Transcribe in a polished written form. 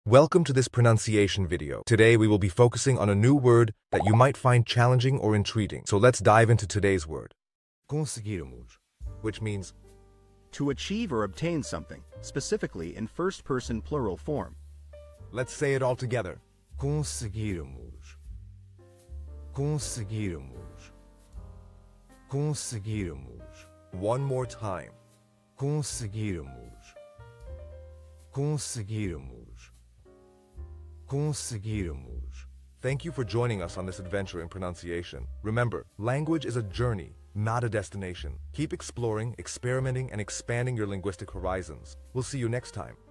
Welcome to this pronunciation video. Today we will be focusing on a new word that you might find challenging or intriguing. So let's dive into today's word. Conseguirmos, which means to achieve or obtain something, specifically in first-person plural form. let's say it all together. Conseguirmos. Conseguirmos. Conseguirmos. One more time. Conseguirmos. Conseguirmos. Conseguirmos. Thank you for joining us on this adventure in pronunciation. Remember, language is a journey, not a destination. Keep exploring, experimenting, and expanding your linguistic horizons. We'll see you next time.